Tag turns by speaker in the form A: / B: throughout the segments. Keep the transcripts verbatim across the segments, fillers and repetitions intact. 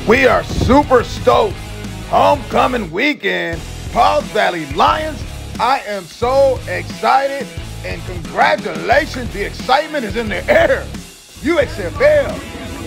A: We are super stoked. Homecoming weekend, Pauls Valley Lions. I am so excited and congratulations. The excitement is in the air. U X F L.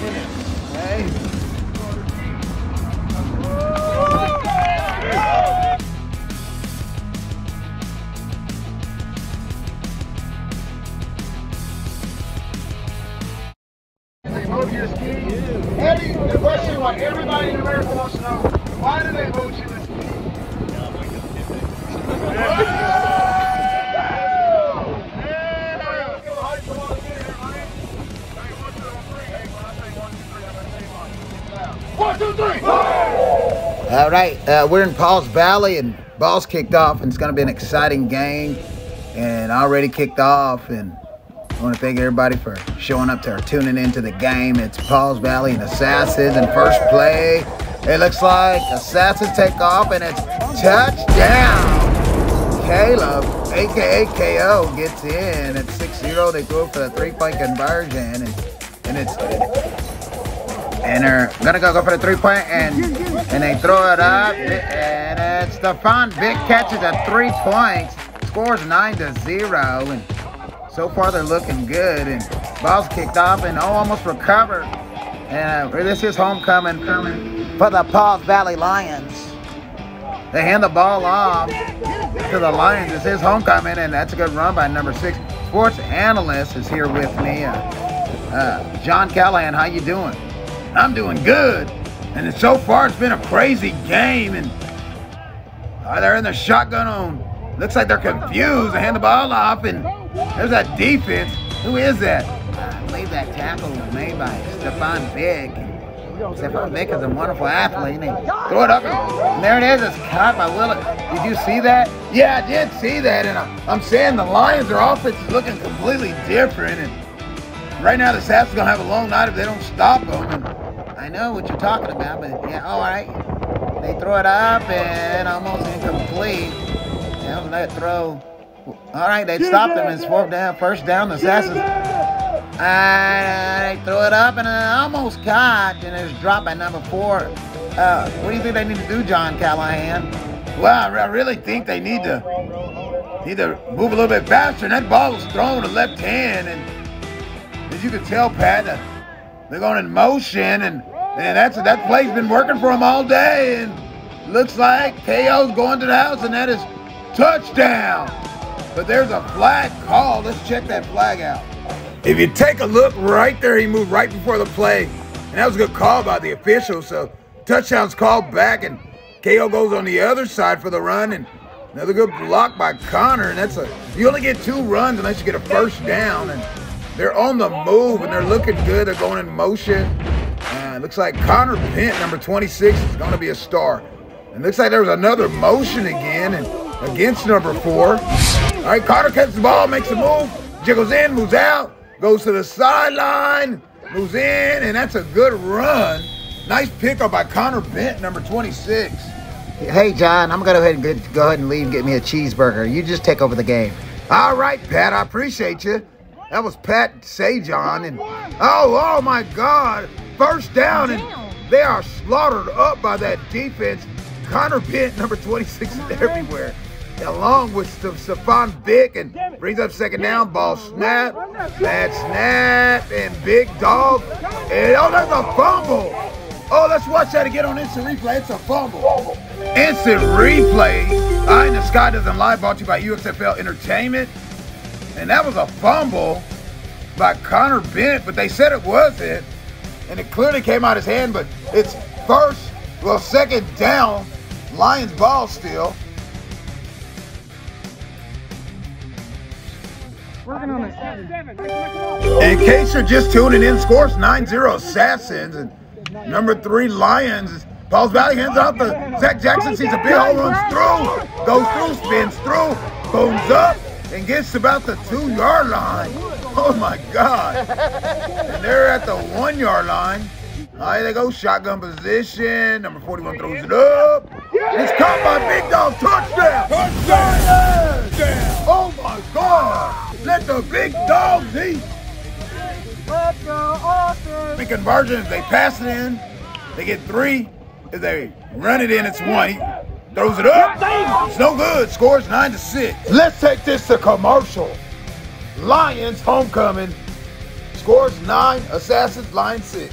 B: Move your ski. Eddie, the question what everybody in America wants to know, why do they vote you to ski? One, two, three.
C: All right, uh, we're in Pauls Valley and ball's kicked off, and it's going to be an exciting game, and already kicked off. And I want to thank everybody for showing up to or tuning into the game. It's Pauls Valley and Assassins in first play. It looks like Assassins take off, and it's touchdown. Caleb, a k a. K O, gets in at six zero. They go for the three-point conversion, and, and it's and they're gonna go, go for the three-point, and and they throw it up, and it's Stephon Vick catches a three points, scores nine to zero, and so far they're looking good. And ball's kicked off, and oh, almost recovered. And uh, this is homecoming coming for the Pauls Valley Lions. They hand the ball off to the Lions. This is homecoming, and that's a good run by number six. Sports analyst is here with me. Uh, uh, John Callahan, how you doing? I'm doing good. And so far it's been a crazy game. And uh, they're in the shotgun on. Looks like they're confused. They hand the ball off, and there's that defense. Who is that? I believe that tackle was made by Stephon Vick. Stephon Vick is a wonderful athlete. And they throw it up, and there it is. It's caught by Willett. Did you see that? Yeah, I did see that. And I'm saying the Lions, their offense is looking completely different. And right now, the Saps are going to have a long night if they don't stop them. And I know what you're talking about, but yeah, all right. They throw it up, and almost incomplete. That was that throw. All right, they stopped them. It's fourth down, first down. The Assassins. And they throw it up, and it almost caught, and it's dropped by number four. Uh, what do you think they need to do, John Callahan? Well, I really think they need to need to move a little bit faster. And that ball was thrown to left hand, and as you can tell, Pat, uh, they're going in motion, and and that's that play's been working for them all day. And looks like K O's going to the house, and that is touchdown. But there's a flag call. Let's check that flag out. If you take a look right there, he moved right before the play. And that was a good call by the official. So touchdown's called back, and K O goes on the other side for the run. And another good block by Connor. And that's a you only get two runs unless you get a first down. And they're on the move, and they're looking good. They're going in motion. Uh, it looks like Connor Bent, number twenty-six, is going to be a star. And looks like there was another motion again, and against number four. All right, Connor catches the ball, makes a move, jiggles in, moves out, goes to the sideline, moves in, and that's a good run. Nice pickup by Connor Bent, number twenty-six. Hey, John, I'm going to go ahead and get, go ahead and leave and get me a cheeseburger. You just take over the game. All right, Pat, I appreciate you. That was Pat Sajon, and oh, oh my God, first down, and they are slaughtered up by that defense. Connor Bent, number twenty-six, is everywhere, along with Stephon Vick, and brings up second down. Ball snap, bad snap, and big dog. And oh, that's a fumble. Oh, let's watch that again on instant replay. It's a fumble. Instant replay. Eye in the Sky Doesn't Lie, brought to you by U X F L Entertainment. And that was a fumble by Connor Bent, but they said it wasn't. And it clearly came out his hand, but it's first, well, second down. Lions ball still.
B: Working on it.
A: In case you're just tuning in, scores nine zero Assassins, and number three Lions. Pauls Valley hands out to Zach Jackson, sees a big hole, runs through, goes through, spins through, booms up, and gets about the two-yard line. Oh my God. And they're at the one-yard line. All right, they go shotgun position. Number forty-one throws it up. It's caught by Big Dog. Touchdown! Touchdown! Oh my God! Let the big dogs eat.
B: Let's go, Austin!
A: The conversions, they pass it in. They get three. If they run it in, it's one. He throws it up. It's no good. Scores nine to six. Let's take this to commercial. Lions homecoming. Scores nine. Assassins, Lions six.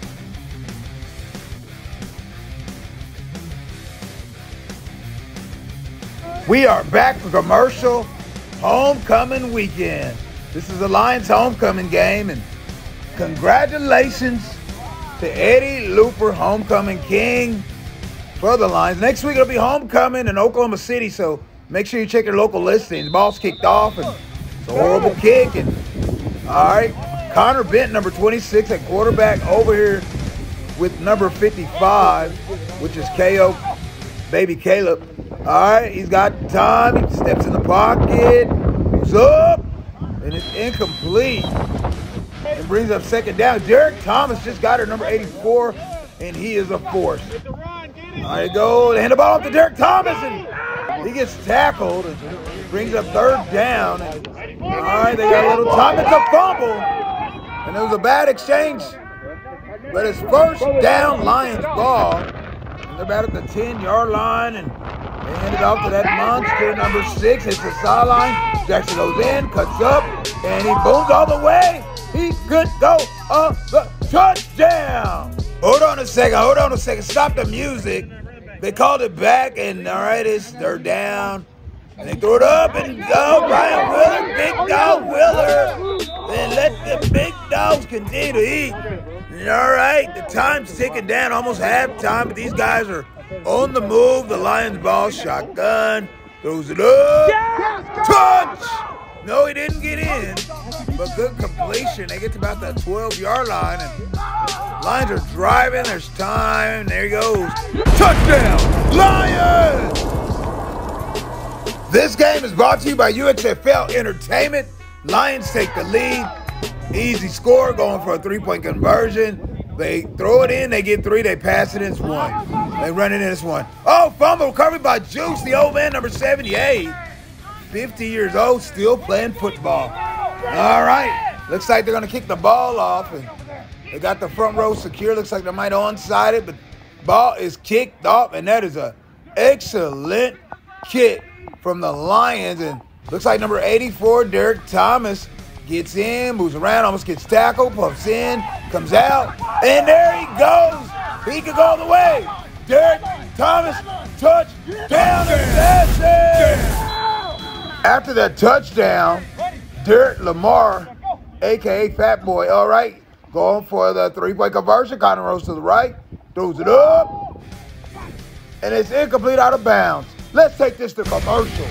A: We are back for commercial. Homecoming weekend. This is the Lions homecoming game, and congratulations to Eddie Looper, homecoming king for the Lions. Next week it'll be homecoming in Oklahoma City, so make sure you check your local listings. The ball's kicked off, and it's a horrible kick. And all right, Connor Bent, number twenty-six at quarterback, over here with number fifty-five, which is K O, baby Caleb. All right, he's got time. He steps in the pocket, moves up, and it's incomplete. And brings up second down. Derek Thomas just got her, number eighty-four, and he is a force. All right, go. They hand the ball off to Derek Thomas, and he gets tackled and brings up third down. And, all right, they got a little time. It's a fumble, and it was a bad exchange. But it's first down, Lions ball. And they're about at the ten-yard line, and they hand it off to that monster, number six. Hits the sideline. Jackson goes in, cuts up, and he booms all the way. He could go on the touchdown. Hold on a second. Hold on a second. Stop the music. They called it back, and all right, it's they're down. And they throw it up, and go Brian Willer, big dog Willer. Then let the big dogs continue to eat. And all right, the time's ticking down, almost halftime, but these guys are on the move. The Lions ball, shotgun, throws it up, touch. No, he didn't get in, but good completion. They get to about the twelve-yard line, and Lions are driving. There's time. There he goes. Touchdown, Lions! This game is brought to you by U X F L Entertainment. Lions take the lead. Easy score, going for a three-point conversion. They throw it in, they get three. They pass it in, it's one. They run it in, it's one. Oh, fumble recovered by Juice, the old man, number seventy-eight. fifty years old, still playing football. All right, looks like they're going to kick the ball off. And they got the front row secure. Looks like they might onside it, but ball is kicked off, and that is an excellent kick from the Lions. And looks like number eighty-four, Derek Thomas, gets in, moves around, almost gets tackled, pumps in, comes out, and there he goes. He could go all the way. Derek Thomas, touchdown, Assassin! After that touchdown, Derek Lamar, a k a. Fat Boy, all right, going for the three-point conversion. Connor rolls to the right, throws it up, and it's incomplete, out of bounds. Let's take this to commercial.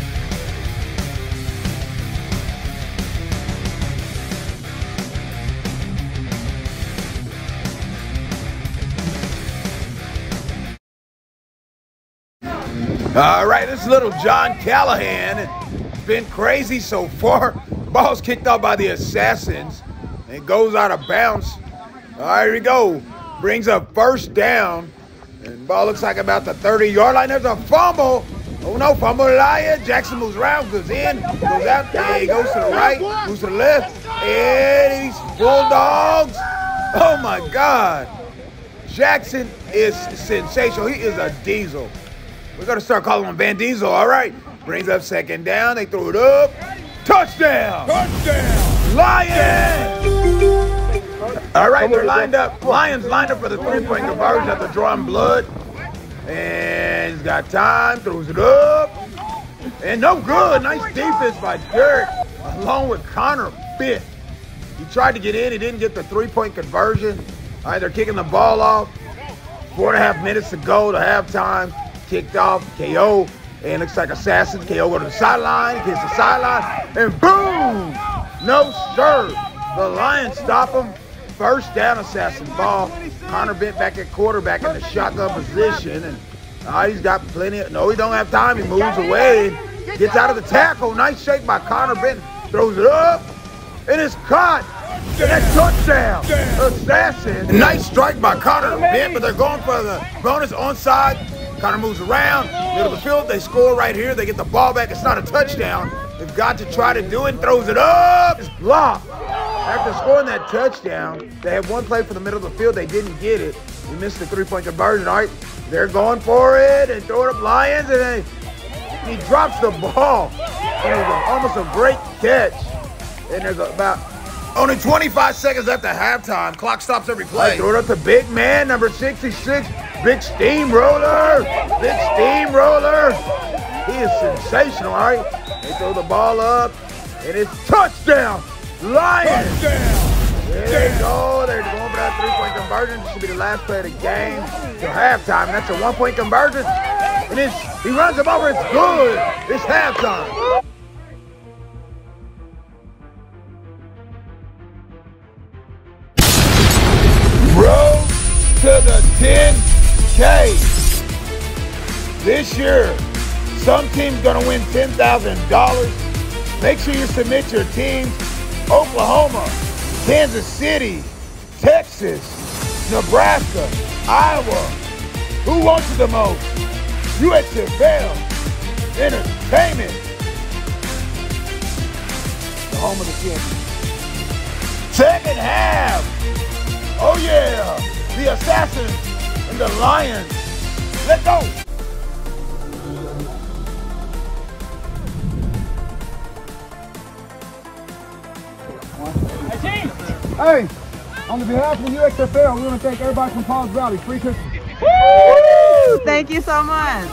A: All right, this is little John Callahan. It's been crazy so far. The ball's kicked off by the Assassins. And it goes out of bounds. All right, here we go. Brings up first down. And the ball looks like about the thirty-yard line. There's a fumble. Oh, no, fumble Lion. Jackson moves around, goes in, goes out. And he goes to the right, moves to the left. And he's Bulldogs. Oh, my God. Jackson is sensational. He is a diesel. We're going to start calling him Van Diesel. All right. Brings up second down. They throw it up. Touchdown. Touchdown. Lions. All right. They're lined up. Lions lined up for the three-point conversion after drawing blood. And he's got time. Throws it up. And no good. Nice defense by Derek along with Connor Bent. He tried to get in. He didn't get the three-point conversion. All right. They're kicking the ball off. Four and a half minutes to go to halftime. Kicked off, K O, and looks like Assassin. K O go to the sideline, hits the sideline, and boom! No, sir. The Lions stop him. First down, Assassin ball. Connor Bent back at quarterback in the shotgun position, and uh, he's got plenty of, no, he don't have time. He moves away, gets out of the tackle. Nice shake by Connor Bent, throws it up, and it's caught. And that touchdown, Assassin. Nice strike by Connor Bent, but they're going for the bonus onside. Connor moves around, middle of the field. They score right here. They get the ball back. It's not a touchdown. They've got to try to do it. Throws it up. It's blocked. After scoring that touchdown, they had one play for the middle of the field. They didn't get it. We missed the three-point conversion. All right, they're going for it and throw it up Lions, and they, he drops the ball. And it was a, almost a great catch. And there's about only twenty-five seconds left at halftime. Clock stops every play. Right, throw it up to big man, number sixty-six, Big Steamroller. Big Steamroller. He is sensational, all right? They throw the ball up, and it's touchdown. Lions! Touchdown. There they go. They're going for that three-point conversion. This should be the last play of the game till halftime. And that's a one-point conversion. And it's, he runs him over. It's good. It's halftime. Road to the ten K. This year, some team's gonna win ten thousand dollars. Make sure you submit your teams. Oklahoma, Kansas City, Texas, Nebraska, Iowa. Who wants it the most? U X F L Entertainment. The home of the champions. Second half. Oh yeah, the Assassins and the Lions. Let's go.
B: Hey, on the behalf of the U X F L, we want to thank everybody from Paul's Valley. Free Christmas.
D: Woo! Thank you so much.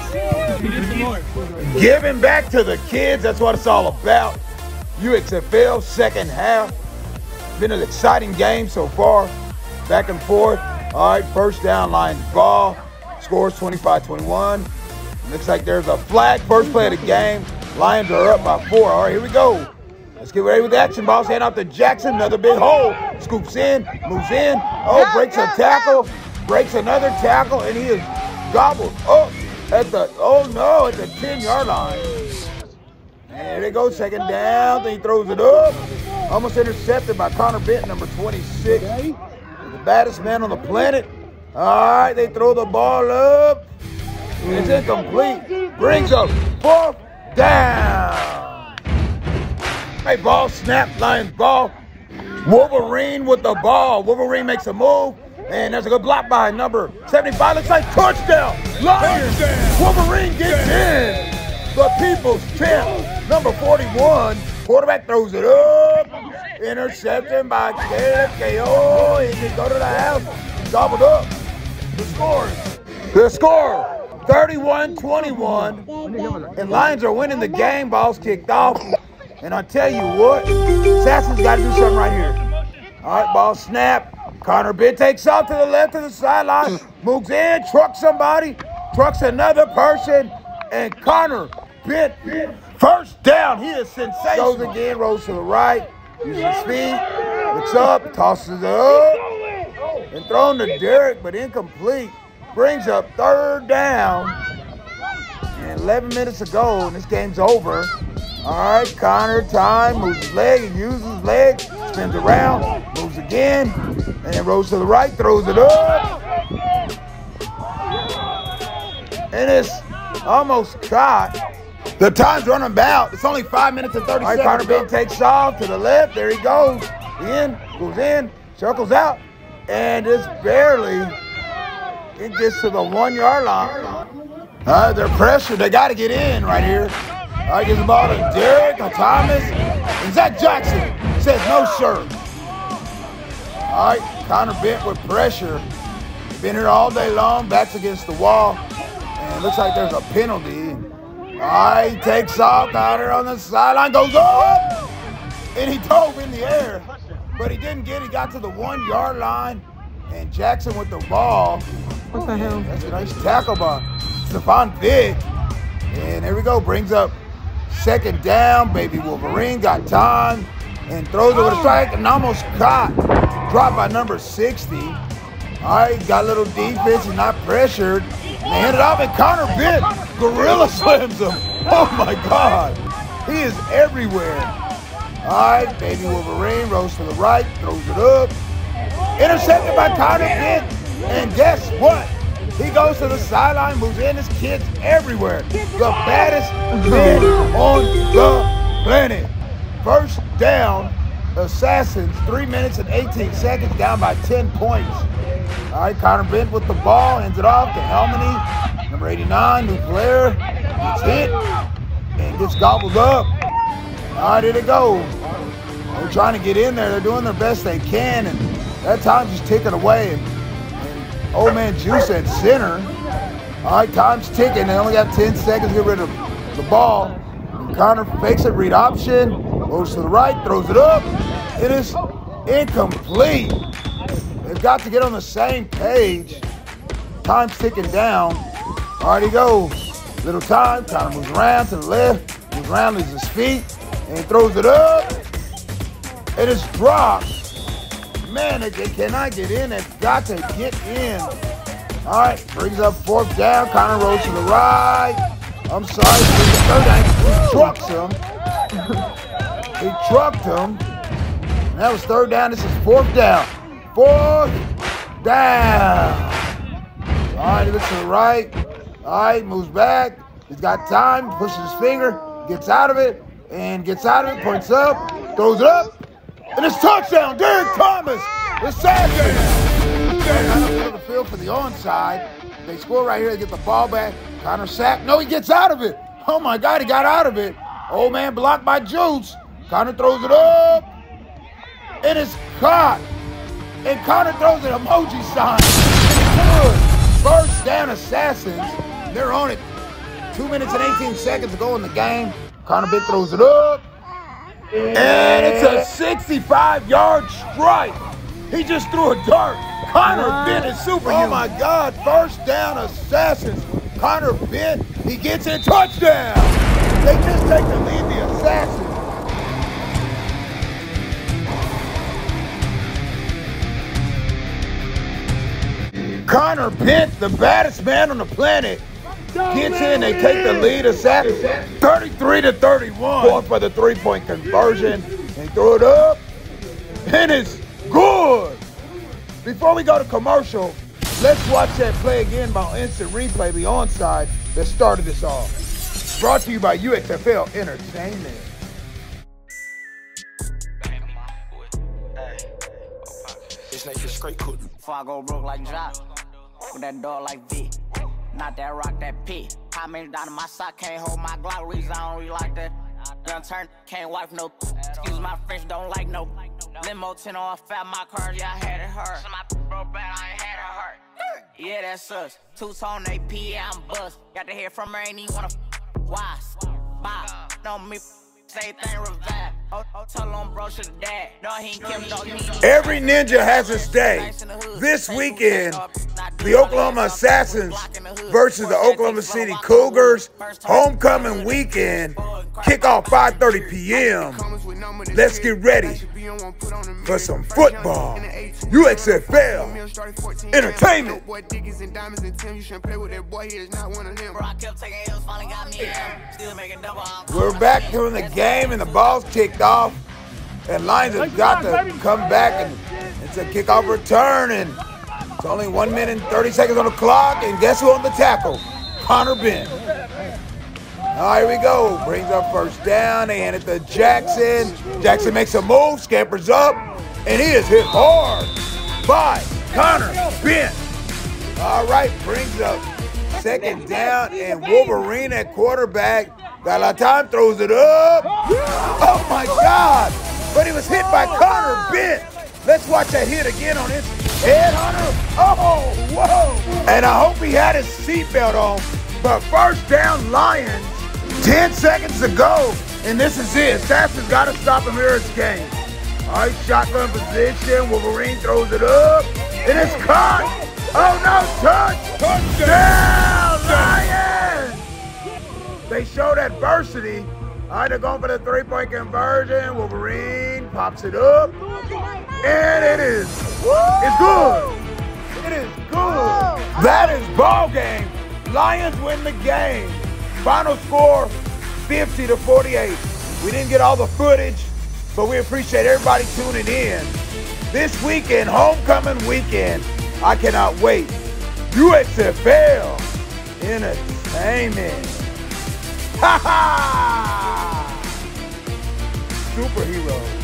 A: Giving back to the kids, that's what it's all about. U X F L, second half. Been an exciting game so far. Back and forth. All right, first down, Lions ball. Scores twenty-five twenty-one. Looks like there's a flag. First play of the game. Lions are up by four. All right, here we go. Let's get ready with the action. Ball's hand out to Jackson. Another big hole. Scoops in, moves in. Oh, breaks a tackle. Breaks another tackle, and he is gobbled up at the, oh no, at the ten-yard line. And there they go, second down. Then he throws it up. Almost intercepted by Connor Benton, number twenty-six. The baddest man on the planet. All right, they throw the ball up. It's incomplete. Brings up fourth down. Hey, ball snap, Lions ball. Wolverine with the ball. Wolverine makes a move. And there's a good block by number seventy-five. Looks like touchdown. Lions. Touchdown. Wolverine gets in. The people's champ, number forty-one. Quarterback throws it up. Interception by Caleb K O. He can go to the house. Gobbled up. The score. The score. thirty-one twenty-one. And Lions are winning the game. Ball's kicked off. And I tell you what, Sasson's got to do something right here. All right, ball snap. Connor Benton takes off to the left of the sideline. Moves in, trucks somebody, trucks another person. And Connor Benton, first down. He is sensational. Goes again, rolls to the right. Uses his feet, looks up, tosses it up. And thrown to Derek, but incomplete. Brings up third down. And eleven minutes ago, and this game's over. All right, Connor, time, moves his leg, he uses his leg, spins around, moves again, and then rolls to the right, throws it up. And it's almost caught. The time's running about. It's only five minutes and thirty seconds. All right, Connor Benton takes off to the left. There he goes. In, goes in, circles out, and it's barely, it gets to the one-yard line. All right, they're pressured. They got to get in right here. All right, gives the ball to Derek, Thomas, and Zach Jackson says no, sir. All right, Connor Benton with pressure. Been here all day long, backs against the wall, and it looks like there's a penalty. All right, he takes off, Connor on the sideline, goes up, and he dove in the air, but he didn't get it. He got to the one-yard line, and Jackson with the ball.
D: What the hell?
A: That's a nice tackle by Stephon Vick. And there we go, brings up second down. Baby Wolverine got time and throws it with a strike and almost caught. Dropped by number sixty. All right, got a little defense. He's not pressured. And they hand it off, and Connor Benton gorilla slams him. Oh my God, he is everywhere. All right, Baby Wolverine rolls to the right, throws it up. Intercepted by Connor Benton. And guess what? He goes to the sideline, moves in. His kids everywhere. The baddest man on the planet. First down, Assassins, three minutes and eighteen seconds, down by ten points. All right, Connor Bent with the ball, hands it off to Helmany. Number eighty-nine, new player, gets hit and gets gobbled up. All right, here they go. They're trying to get in there. They're doing their best they can, and that time's just ticking away. And, and old man Juice at center. All right, time's ticking. They only got ten seconds to get rid of the ball. And Connor fakes it, read option, goes to the right, throws it up. It is incomplete. They've got to get on the same page. Time's ticking down. All right, he goes. Little time. Connor moves around to the left, moves around, leaves his feet, and he throws it up. It is dropped. Man, they, they cannot get in. They've got to get in. All right, brings up fourth down. Connor rolls to the right. I'm sorry, the third down. He trucks him. He trucked him. And that was third down. This is fourth down. Fourth down. All right, he looks to the right. All right, moves back. He's got time, pushes his finger, gets out of it, and gets out of it, points up, throws it up, and it's touchdown. Derek Thomas, the Sackers. Out of the field for the onside. They score right here. They get the ball back. Connor sack. No, he gets out of it. Oh, my God, he got out of it. Old man blocked by Juice. Connor throws it up. It is caught. And Connor throws an emoji sign. Good. First down, Assassins. They're on it. Two minutes and eighteen seconds to go in the game. Connor Bent throws it up. And it's a sixty-five yard strike. He just threw a dart. Connor Bent is superhuman. Oh, my God. First down, Assassins. Connor Bent, he gets in. Touchdown. They just take the lead, the Assassins. Connor Bent, the baddest man on the planet, gets in. They take the lead. Assassins thirty-three to thirty-one. Going for the three-point conversion. They throw it up. And it's good. Before we go to commercial, let's watch that play again by instant replay, the onside that started this off. Brought to you by U X F L Entertainment.
E: This nigga straight cook.
F: Before I go broke like Jock, with that dog like V. Not that rock, that P. How many down in my sock, can't hold my Glock, reason I don't really like that. Young turn, can't wipe no. Excuse my French, don't like no. Limo ten on fat, my car, yeah, I had it hurt. So my bro bad, I ain't had it hurt. Yeah, that's us. Two-tone A P, yeah, I'm bust. Got to hear from her, ain't even wanna f. Why? Bye. No, me, say thing revive. Oh, oh, tell him bro should have died. No, he ain't Kim, dog, me.
A: Every ninja has its day. This weekend, the Oklahoma Assassins versus the Oklahoma City Cougars. Homecoming weekend. Kickoff five thirty p m Let's get ready for some football. U X F L Entertainment. We're back doing the game and the ball's kicked off. And Lions have got to come back and it's a kickoff return. And it's only one minute and thirty seconds on the clock. And guess who on the tackle? Connor Bent. All right, here we go. Brings up first down. They hand it to Jackson. Jackson makes a move, scampers up, and he is hit hard by Connor Bent. All right, brings up second down, and Wolverine at quarterback. Got a lot of time, throws it up. Oh, my God. But he was hit by Connor Bent. Let's watch that hit again on his head, Hunter. Oh, whoa. And I hope he had his seatbelt on. But first down, Lions. Ten seconds to go, and this is it. Assassin's got to stop him here in this game. All right, shotgun position. Wolverine throws it up. It is caught. Oh, no, touch. Touchdown, Lions. They showed adversity. All right, they're going for the three-point conversion. Wolverine pops it up, and it is, it's good. It is good. That is ball game. Lions win the game. Final score, fifty to forty-eight. We didn't get all the footage, but we appreciate everybody tuning in. This weekend, homecoming weekend, I cannot wait. U X F L Entertainment. Ha ha! Superheroes.